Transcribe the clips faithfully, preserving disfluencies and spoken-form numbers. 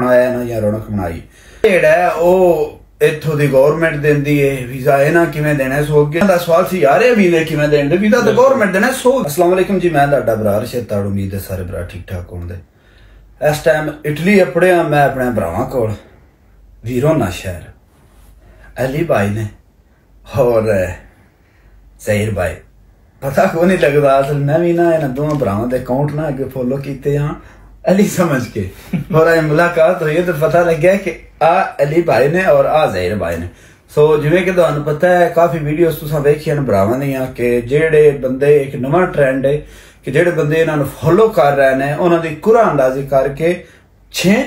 ਆਇਆ ਨਾ ਜਾਂ ਰੌਣਕ ਬਣਾਈ ਜਿਹੜਾ ਉਹ ਇੱਥੋਂ ਦੀ ਗਵਰਨਮੈਂਟ ਦਿੰਦੀ ਹੈ ਵੀਜ਼ਾ ਇਹਨਾਂ ਕਿਵੇਂ ਦੇਣਾ ਸੋ ਅੱਗੇ ਦਾ ਸਵਾਲ ਸੀ ਯਾਰ ਇਹ ਵੀਜ਼ੇ ਕਿਵੇਂ ਦੇਣ ਵੀਜ਼ਾ ਤਾਂ ਗਵਰਨਮੈਂਟ ਦੇਣਾ ਸੋ ਅਸਲਾਮ ਵਾਲੇਕੁਮ ਜੀ ਮੈਂ ਤੁਹਾਡਾ ਭਰਾ ਰਸ਼ੀਦ ਤਾੜ ਉਮੀਦ ਹੈ ਸਾਰੇ ਭਰਾ ਠੀਕ ਠਾਕ ਹੋਣਗੇ ਇਸ ਟਾਈਮ ਇਟਲੀ ਪੜਿਆ ਮੈਂ ਆਪਣੇ ਭਰਾਵਾਂ ਕੋਲ ਵੀਰੋਨਾ ਸ਼ਹਿਰ अली भाई ने और ज़हीर भाई पता को नहीं लगता असल मैं भी ना इन दोनों भरावां दे अकाउंट ना अगे फॉलो किए हाँ अली समझ के और मुलाकात हुई तो पता लग गया कि आ अली भाई ने और आ ज़हीर भाई ने सो जिवें कि तुहानूं पता है काफ़ी वीडियोस तुसां वेखियां भरावां दियां कि जेड़े बंदे एक नवां ट्रेंड है कि जेड़े बंदे इन्हां नूं फॉलो कर रहे हैं उन्हां दी कुरान अंदाजी करके छे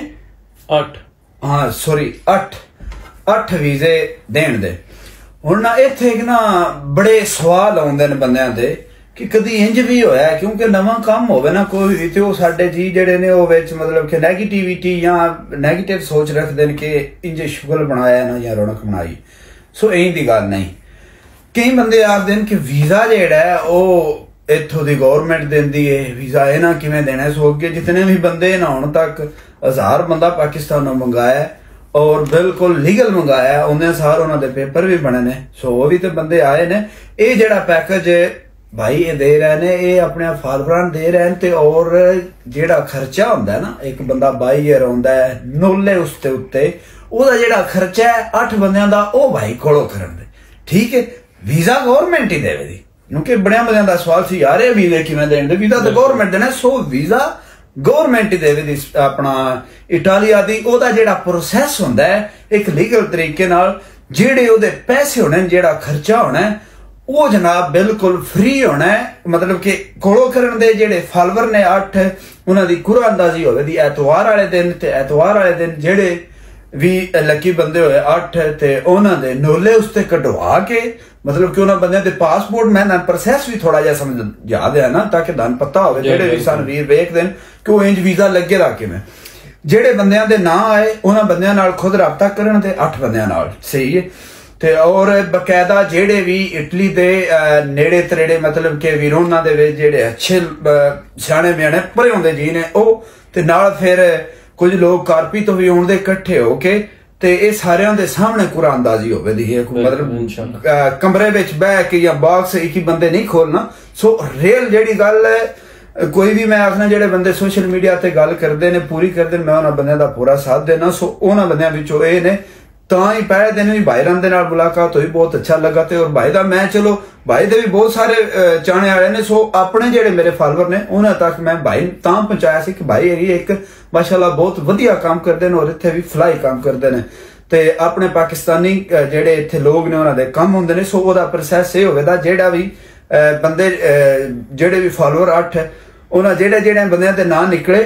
अठ हाँ सॉरी अठ अठ वीजे देण दे हुण ना इत्थे एक ना बड़े सवाल आउंदे ने बंदियां दे कि कदी इंज भी होया क्योंकि नवां काम होवे ना कोई भी ते ओ साडे जी जेड़े ने ओ विच मतलब कि नेगेटिविटी या नेगेटिव सोच रखदे ने कि इंज शुगल बनाया ना या रौनक बनाई सो एं दी गल नहीं कई बंदे आखदे ने कि वीजा जेड़ा है ओ इत्थों दी गवर्नमेंट दिंदी है वीजा इन्हां किवें देना सो अगे जितने भी बंदे ने हुण तक हजार बंदा पाकिस्तानों मंगाया और बिल्कुल लीगल मंगाया उन्हें सार उन्होंने पेपर भी बने ने सो वो भी तो बंदे आए ने ये जड़ा पैकेज भाई ये दे रहे ने ये अपने फॉलोअरां दे रहे हैं और जेड़ा खर्चा होंदा है ना एक बंदा बाई ईयर होंदा है नोले उसते उत्ते ओदा जेड़ा खर्चा है अठ बंदियां दा ओ भाई कोलो करन दे ठीक है वीजा गवर्नमेंट ही देवे दी क्योंकि बड़े बंदियां दा सवाल सी यार ये वीजे किवें देण दे वीजा तो गवर्नमेंट देना सो वीजा गवर्नमेंट देवे दी अपना इटालिया दी ओदा जेड़ा प्रोसैस होंदा है एक लीगल तरीके नाल जेड़े ओदे पैसे होने जेड़ा खर्चा होना है वो जनाब बिल्कुल फ्री होना है मतलब कि कोलो करन दे जेड़े फॉलोअर ने अठ उन्हां दी कुरान अंदाजी होवे दी ऐतवार वाले दिन ते ऐतवार वाले दिन जेड़े भी लकी बंदे होए अठ ते उन्हां दे नोले उसते कढवा के मतलब कि उन्हां बंदे दे पासपोर्ट मैं ना प्रोसेस भी थोड़ा जिहा समझ याद है ना ताकि दान पता होवे जेड़े भी सन वीर वेख देन कि वो इंज वीजा लगे दा किवें जेड़े बंदियां दे ना आए उन्हां बंदियां नाल खुद राबता करन ते अठ बंदियां नाल सही है ते और बकायदा जेड़े भी इटली दे नेड़े तरेड़े मतलब कि वीरोना दे विच जेड़े अच्छे सियाणे म्याणे परे होंदे जी ने ओ ते नाल फिर कुछ लोग कारपी तो भी आउंदे इकट्ठे होके ते ये सारियां दे सामने कुरान अंदाजी होवे दी है मतलब कमरे विच बैठ के या बॉक्स एक ही बंदे नहीं खोलना सो रियल जेड़ी गल है कोई भी मैं आखना जेड़े बंदे सोशल मीडिया ते गल करदे ने पूरी करदे मैं उन्हां बंदियां दा पूरा साथ देना सो उन्हां बंदियां विचों ए ने तां ही पहले दिन भी भाईरां दे नाल मुलाकात हुई बहुत अच्छा लगा ते और भाई दा मैं चलो भाई दे भी बहुत सारे चाहने वाले ने सो अपने जेड़े मेरे फॉलोअर ने उन्हां तक मैं भाई तां पहुंचाया सी कि भाई ये एक माशाल्लाह बहुत वधिया काम करदे ने और इत्थे भी फलाई काम करदे ने ते अपने पाकिस्तानी जेड़े इत्थे लोग ने उन्हां दे काम हुंदे ने सो ओदा प्रोसेस ये होवेदा जेड़ा भी बंदे जेड़े भी फॉलोअर अठ उन्हां जेड़े जेड़े बंदियां दे नाम निकले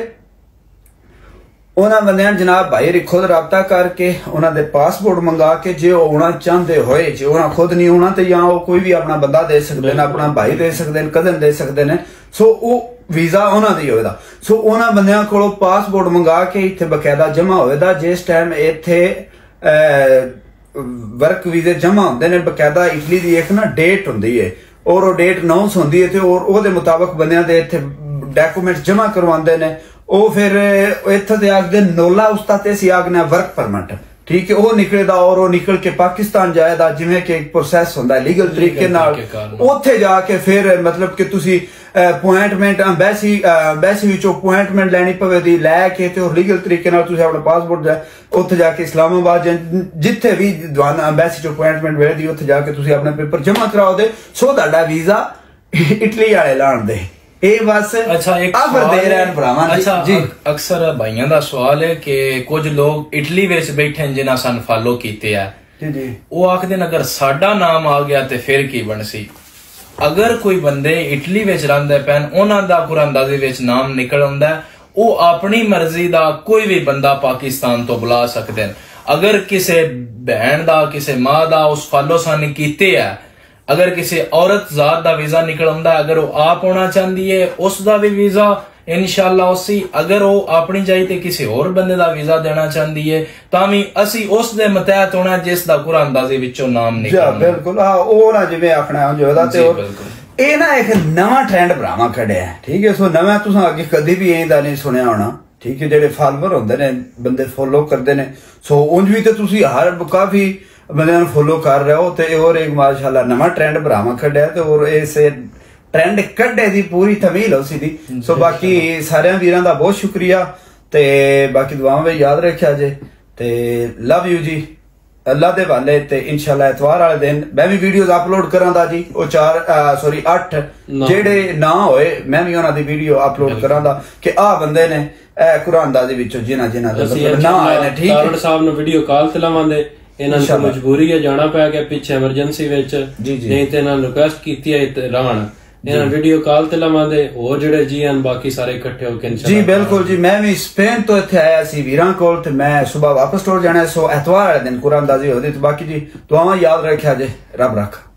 उन्हां बंदियां जनाब भाई खुद राबता करके उन्हां दे पासपोर्ट मंगा के जे आना चाहते होए जे उन्हां खुद नहीं आना तो या कोई भी अपना बंदा दे सकते हैं अपना भाई दे सकते हैं कदन दे सकते हैं सो वो वीजा उन्हां दी होवेदा सो उन्हां बंदियां कोलों पासपोर्ट मंगा के इत्थे बकायदा जमा होवेदा जिस टाइम इत्थे वर्क वीजे जमा होंदे ने बकायदा इटली दी एक ना डेट हुंदी है और वो डेट अनाउंस होंदी है ते और ओहदे मुताबिक बंदियां दे इत्थे डॉक्यूमेंट जमा करवांदे ने ओ फिर इत्थे ते आखदे नोला उसदा ते असीं आखने वर्क परमिट ठीक है वो निकलेदा और वो निकल के पाकिस्तान जाएदा जिवें कि एक प्रोसैस होंदा है लीगल तरीके नाल उत्थे जाके फिर मतलब कि तुसीं अपॉइंटमेंट अंबैसी अंबैसी विचों अपॉइंटमेंट लैनी पवेदी लैके ते और लीगल तरीके नाल तुसीं अपना पासपोर्ट उत्थे जाके इस्लामाबाद जिथे भी दवाना अंबैसी चों अपॉइंटमेंट मिलदी उत्थे जाके तुसीं अपने पेपर जमा कराओ दे सो तुहाडा वीजा इटली वाले लाण दे ए बस अच्छा एक दे रहे हैं भरावां अच्छा जी अक्सर भाइयों दा सवाल है कि कुछ लोग इटली विच बैठे हैं जिन्हां सन फॉलो कीते है जी जी वो आखदे ने अगर साडा नाम आ गया ते फिर की बनसी अगर कोई बंदे इटली विच रहिंदे पैन उन्हां दा कुरानंदाजी विच नाम निकल आउंदा वो अपनी मर्जी दा कोई भी बंदा पाकिस्तान तो बुला सकदे अगर किसी बहन दा किसी मां दा उस फॉलो सन कीते है अगर किसी औरत जात दा वीजा निकल आंदा अगर वो आप आना चाहती है उसका भी वीजा इंशाअल्लाह उसी अगर वो अपनी जाई ते किसी और बंदे दा वीजा देना चाहती है तां भी असी उस दे मतहत होना जिस दा कुरान अंदाजे विचों नाम निकलना बिल्कुल हां ओ ना जिवें आखना जो दा ते ਇਹ ਨਾ ਇੱਕ ਨਵਾਂ ਟ੍ਰੈਂਡ ਭਰਾਵਾਂ ਕੱਢਿਆ ਠੀਕ ਹੈ ਸੋ ਨਵਾਂ ਤੁਸੀਂ ਅੱਗੇ ਕਦੀ ਵੀ ਇਹਦਾ ਨਹੀਂ ਸੁਣਿਆ ਹੋਣਾ ठीक है जेडे फॉलोवर होंदे ने बंदे फॉलो करते ने सो उंज भी तो तुसी हर काफी बंदे फॉलो कर रहे हो ते और एक माशाल्लाह नवा ट्रेंड भरावा कड्या ते और इस ट्रेंड कड्डे दी पूरी तमील हो सी दी सो बाकी सारे वीरां दा बहुत शुक्रिया ते बाकी दुआवां में याद रखिया जे ते लव यू जी अल्लाह दे वाले ते इंशाल्लाह इतवार वाले दिन मैं भी वीडियोस अपलोड करांदा जी ओ चार सॉरी अठ जेड़े ना होए मैं भी उन्हां दी वीडियो अपलोड करांदा कि आ बंदे ने ए कुरान दा दे विचों जिना जिना दे मतलब ना आए ने ठीक है तारण साहब नु वीडियो कॉल ते लावांदे इन्हां नु मजबूरी है जाना पै गया पीछे इमरजेंसी विच नहीं ते इन्हां रिक्वेस्ट कीती है ते रहण इन्हां वीडियो कॉल ते लावांदे और जेड़े जी हन बाकी सारे इकट्ठे होके इंशाल्लाह जी बिल्कुल जी मैं भी स्पेन तो इत्थे आया सी वीरां कोल ते मैं सुबह वापस टुर जाना सो एतवार वाले दिन कुरान दाजी होदी ते बाकी जी दुआवां याद रखिया जे रब रख